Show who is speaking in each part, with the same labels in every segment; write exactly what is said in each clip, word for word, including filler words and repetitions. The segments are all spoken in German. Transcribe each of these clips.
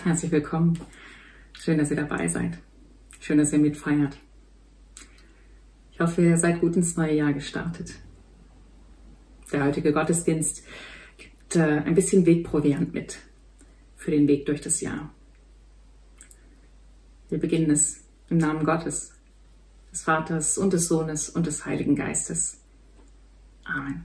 Speaker 1: Herzlich willkommen. Schön, dass ihr dabei seid. Schön, dass ihr mitfeiert. Ich hoffe, ihr seid gut ins neue Jahr gestartet. Der heutige Gottesdienst gibt äh, ein bisschen Wegproviant mit für den Weg durch das Jahr. Wir beginnen es im Namen Gottes, des Vaters und des Sohnes und des Heiligen Geistes. Amen.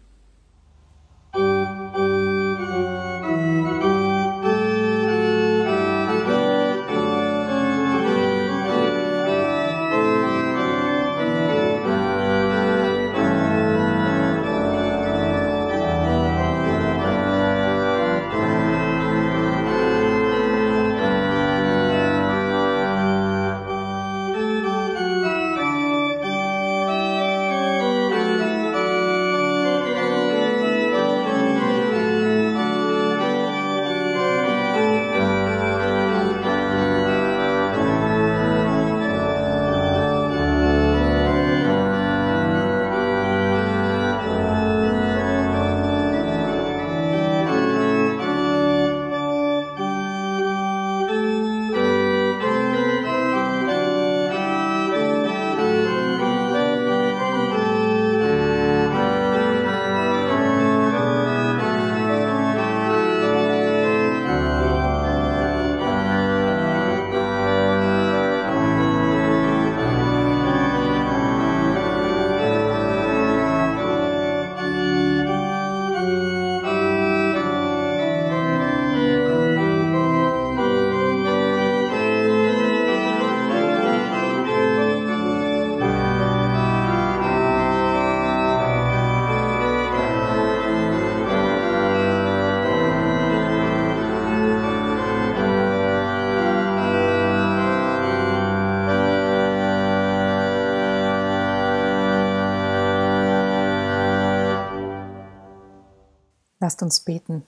Speaker 2: Lasst uns beten.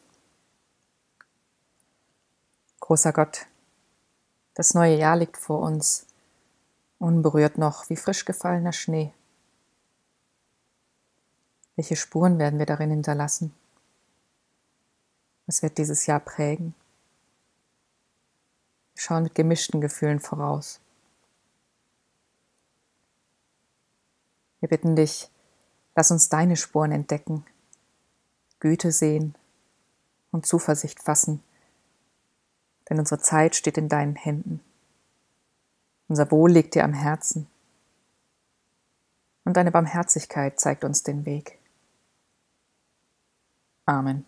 Speaker 2: Großer Gott, das neue Jahr liegt vor uns, unberührt noch wie frisch gefallener Schnee. Welche Spuren werden wir darin hinterlassen? Was wird dieses Jahr prägen? Wir schauen mit gemischten Gefühlen voraus. Wir bitten dich, lass uns deine Spuren entdecken, Güte sehen und Zuversicht fassen, denn unsere Zeit steht in deinen Händen. Unser Wohl liegt dir am Herzen und deine Barmherzigkeit zeigt uns den Weg. Amen.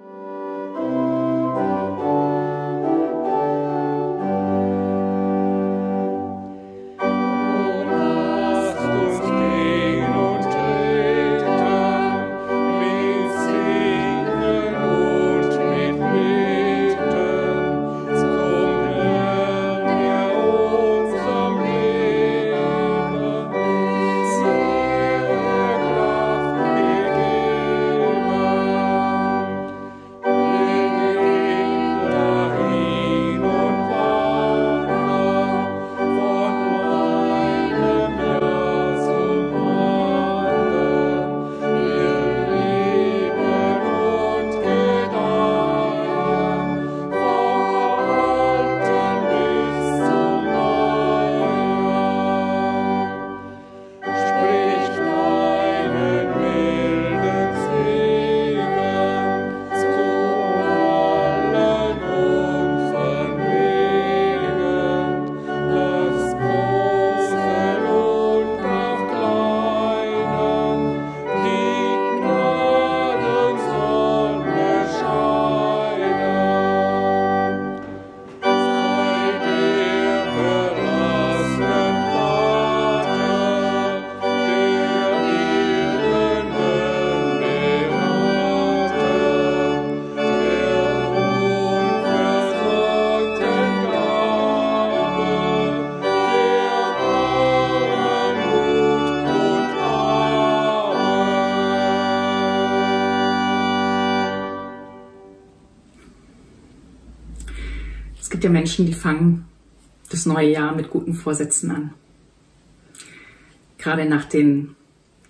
Speaker 1: Es gibt ja Menschen, die fangen das neue Jahr mit guten Vorsätzen an. Gerade nach den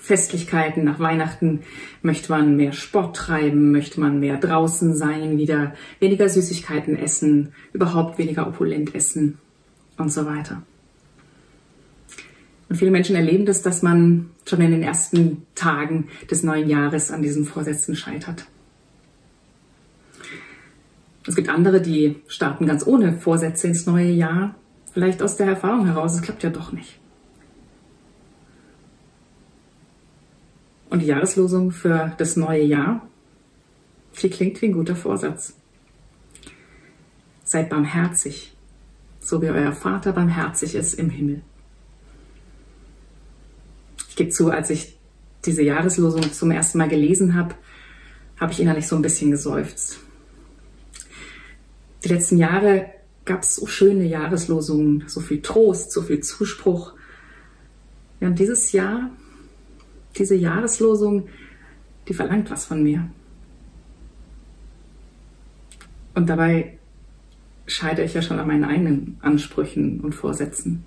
Speaker 1: Festlichkeiten, nach Weihnachten möchte man mehr Sport treiben, möchte man mehr draußen sein, wieder weniger Süßigkeiten essen, überhaupt weniger opulent essen und so weiter. Und viele Menschen erleben das, dass man schon in den ersten Tagen des neuen Jahres an diesen Vorsätzen scheitert. Es gibt andere, die starten ganz ohne Vorsätze ins neue Jahr, vielleicht aus der Erfahrung heraus, es klappt ja doch nicht. Und die Jahreslosung für das neue Jahr, die klingt wie ein guter Vorsatz. Seid barmherzig, so wie euer Vater barmherzig ist im Himmel. Ich gebe zu, als ich diese Jahreslosung zum ersten Mal gelesen habe, habe ich innerlich so ein bisschen geseufzt. Die letzten Jahre gab es so schöne Jahreslosungen, so viel Trost, so viel Zuspruch. Ja, und dieses Jahr, diese Jahreslosung, die verlangt was von mir. Und dabei scheitere ich ja schon an meinen eigenen Ansprüchen und Vorsätzen.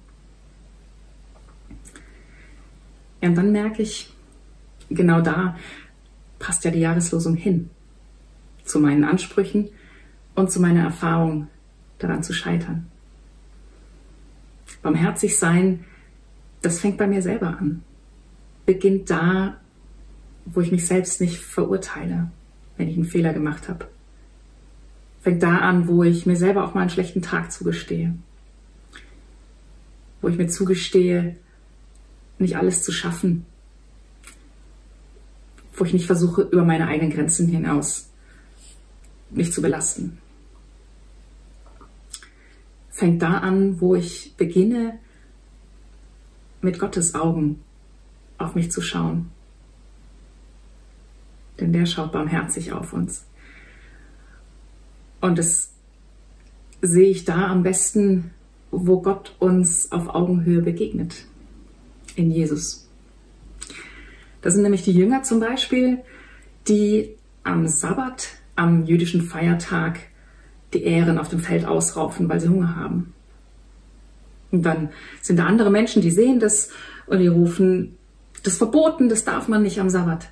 Speaker 1: Ja, und dann merke ich, genau da passt ja die Jahreslosung hin. Zu meinen Ansprüchen und zu meiner Erfahrung, daran zu scheitern. Barmherzig sein, das fängt bei mir selber an. Beginnt da, wo ich mich selbst nicht verurteile, wenn ich einen Fehler gemacht habe. Fängt da an, wo ich mir selber auch mal einen schlechten Tag zugestehe. Wo ich mir zugestehe, nicht alles zu schaffen. Wo ich nicht versuche, über meine eigenen Grenzen hinaus mich zu belasten. Fängt da an, wo ich beginne, mit Gottes Augen auf mich zu schauen. Denn der schaut barmherzig auf uns. Und das sehe ich da am besten, wo Gott uns auf Augenhöhe begegnet. In Jesus. Das sind nämlich die Jünger zum Beispiel, die am Sabbat, am jüdischen Feiertag, die Ähren auf dem Feld ausraufen, weil sie Hunger haben. Und dann sind da andere Menschen, die sehen das und die rufen, das ist verboten, das darf man nicht am Sabbat.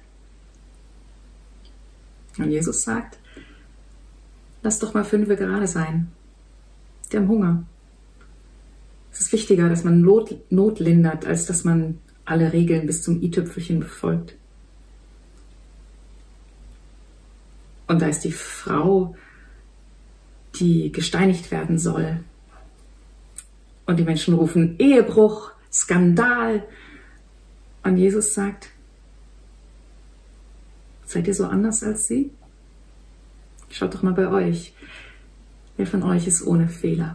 Speaker 1: Und Jesus sagt, lass doch mal fünfe gerade sein. Die haben Hunger. Es ist wichtiger, dass man Not, Not lindert, als dass man alle Regeln bis zum i-Tüpfelchen befolgt. Und da ist die Frau, die gesteinigt werden soll. Und die Menschen rufen Ehebruch, Skandal. Und Jesus sagt, seid ihr so anders als sie? Schaut doch mal bei euch. Wer von euch ist ohne Fehler?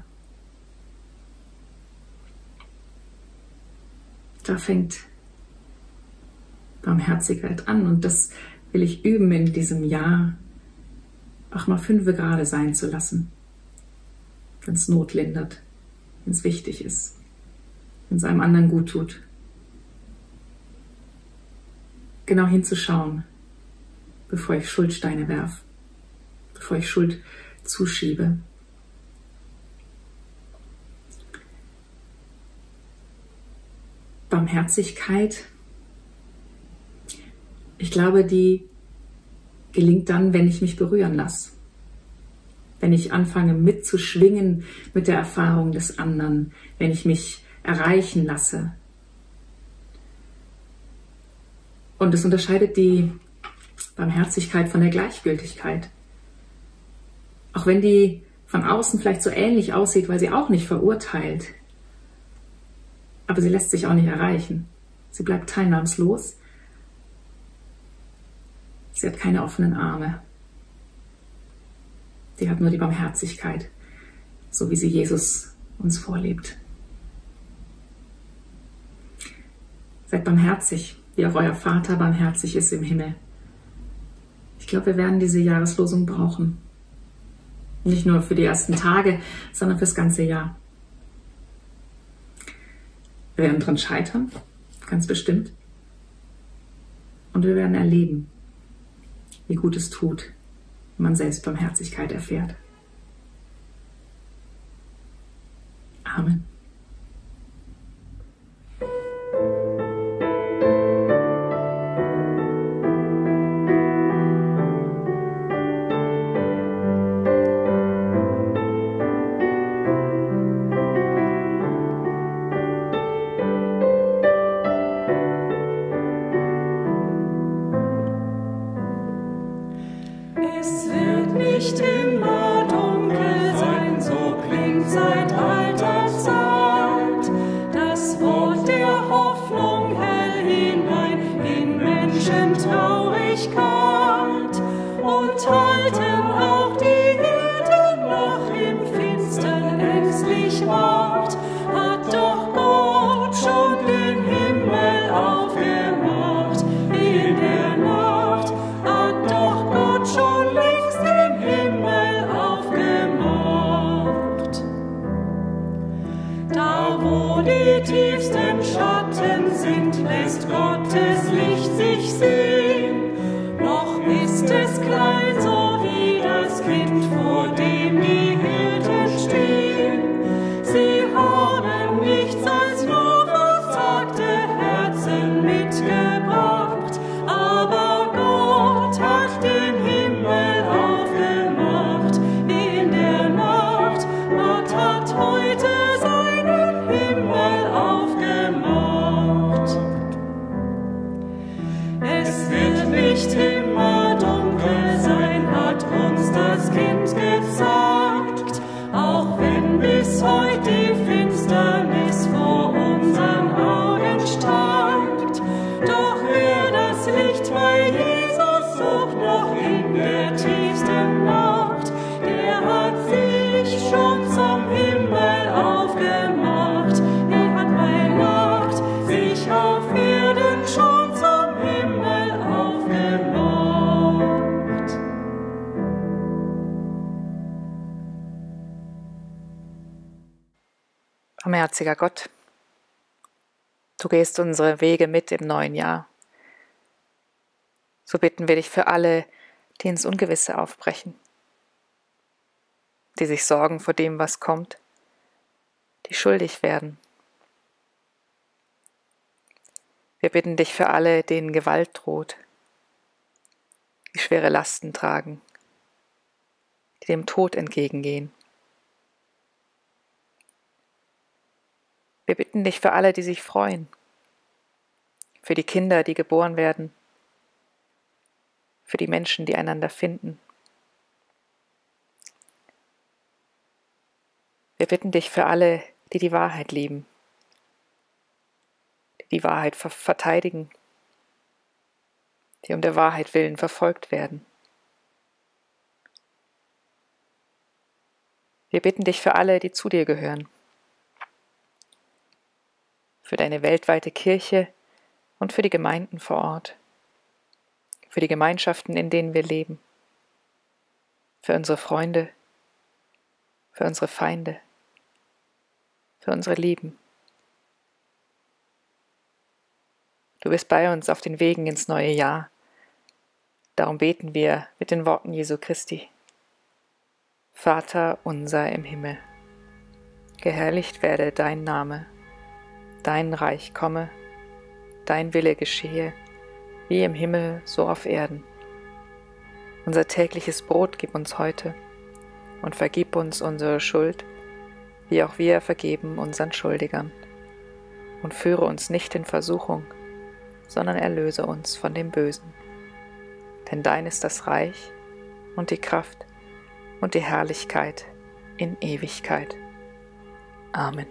Speaker 1: Da fängt Barmherzigkeit an und das will ich üben in diesem Jahr, auch mal fünfe gerade sein zu lassen, wenn es Not lindert, wenn es wichtig ist, wenn es einem anderen gut tut. Genau hinzuschauen, bevor ich Schuldsteine werfe, bevor ich Schuld zuschiebe. Barmherzigkeit, ich glaube, die gelingt dann, wenn ich mich berühren lasse. Wenn ich anfange mitzuschwingen mit der Erfahrung des anderen, wenn ich mich erreichen lasse. Und es unterscheidet die Barmherzigkeit von der Gleichgültigkeit. Auch wenn die von außen vielleicht so ähnlich aussieht, weil sie auch nicht verurteilt, aber sie lässt sich auch nicht erreichen. Sie bleibt teilnahmslos. Sie hat keine offenen Arme. Sie hat nur die Barmherzigkeit, so wie sie Jesus uns vorlebt. Seid barmherzig, wie auch euer Vater barmherzig ist im Himmel. Ich glaube, wir werden diese Jahreslosung brauchen. Nicht nur für die ersten Tage, sondern fürs ganze Jahr. Wir werden dran scheitern, ganz bestimmt. Und wir werden erleben, wie gut es tut, wenn man selbst Barmherzigkeit erfährt. Amen.
Speaker 3: da wo die tiefsten Schatten sind, lässt Gottes Licht sich sehen. Noch ist es klein, so wie das Kind, vor dem die Hirten stehen. Sie haben nichts als nur verzagte Herzen mitgebracht, aber Gott hat den Himmel aufgemacht in der Nacht. Gott hat heute seinen Himmel aufgemacht. Es wird nicht immer dunkel sein, hat uns das Kind gesagt, auch wenn bis heute die Finsternis vor unseren Augen stand. Doch wer das Licht bei Jesus sucht, noch in der tiefsten Nacht, der hat sich schon zum Himmel aufgemacht. Er hat bei Nacht sich auf Erden schon zum Himmel aufgemacht.
Speaker 2: Barmherziger Gott, du gehst unsere Wege mit im neuen Jahr. So bitten wir dich für alle, die ins Ungewisse aufbrechen, die sich sorgen vor dem, was kommt, die schuldig werden. Wir bitten dich für alle, denen Gewalt droht, die schwere Lasten tragen, die dem Tod entgegengehen. Wir bitten dich für alle, die sich freuen, für die Kinder, die geboren werden, für die Menschen, die einander finden. Wir bitten dich für alle, die die Wahrheit lieben, die die Wahrheit ver- verteidigen, die um der Wahrheit willen verfolgt werden. Wir bitten dich für alle, die zu dir gehören, für deine weltweite Kirche und für die Gemeinden vor Ort, für die Gemeinschaften, in denen wir leben, für unsere Freunde, für unsere Feinde, für unsere Lieben. Du bist bei uns auf den Wegen ins neue Jahr. Darum beten wir mit den Worten Jesu Christi. Vater unser im Himmel, geherrlicht werde dein Name, dein Reich komme, dein Wille geschehe, wie im Himmel, so auf Erden. Unser tägliches Brot gib uns heute und vergib uns unsere Schuld, wie auch wir vergeben unseren Schuldigern. Und führe uns nicht in Versuchung, sondern erlöse uns von dem Bösen. Denn dein ist das Reich und die Kraft und die Herrlichkeit in Ewigkeit. Amen.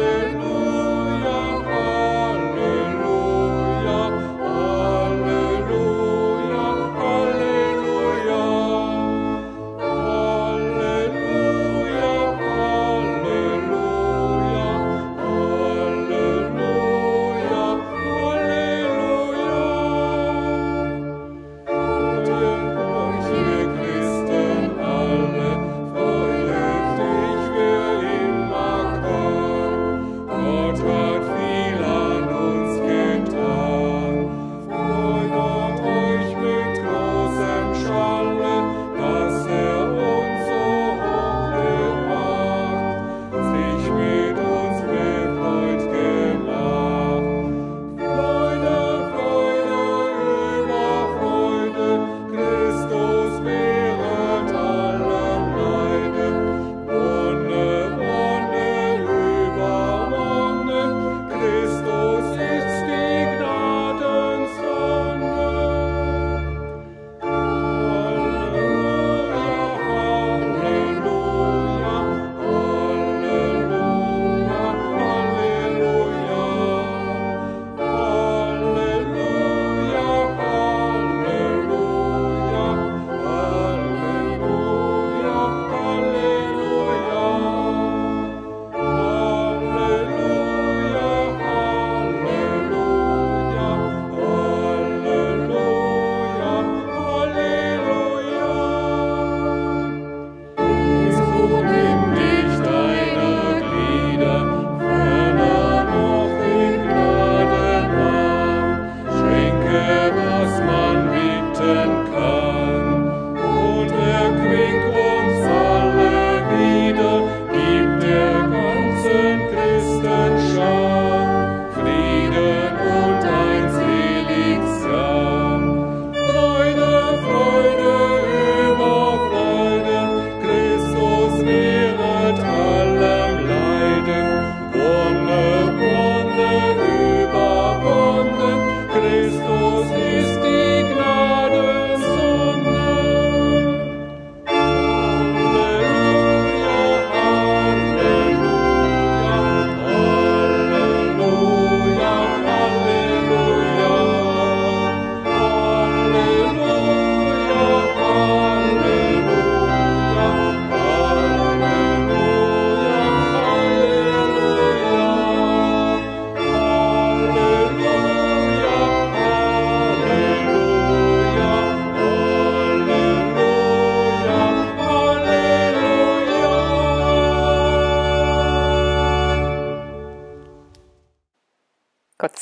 Speaker 3: Halleluja, Halleluja, Halleluja.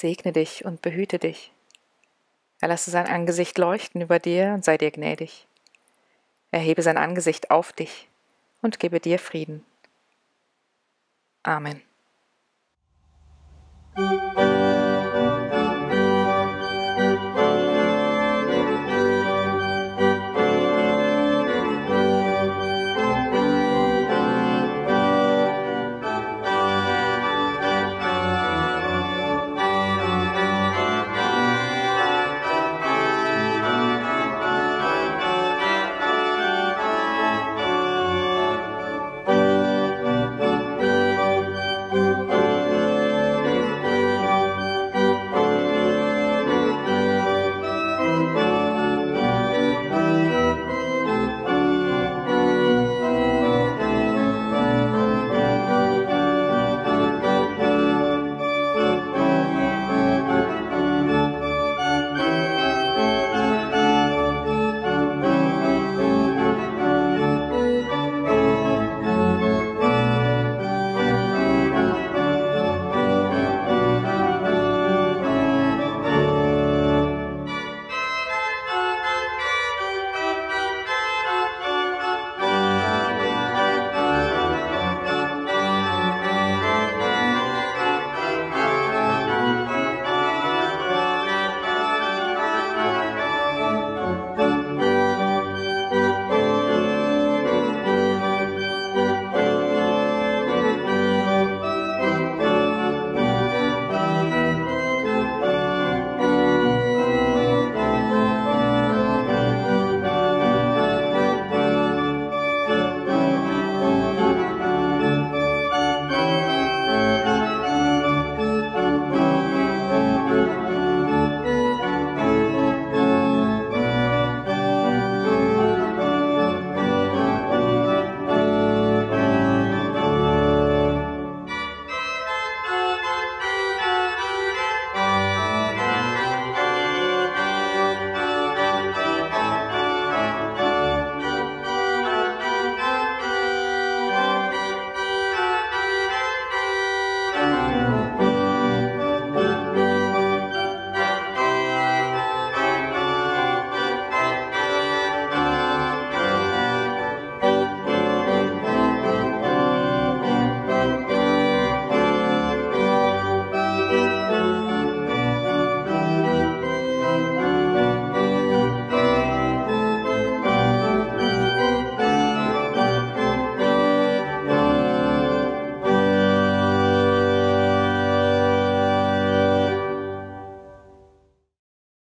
Speaker 2: segne dich und behüte dich. Er lasse sein Angesicht leuchten über dir und sei dir gnädig. Er hebe sein Angesicht auf dich und gebe dir Frieden. Amen.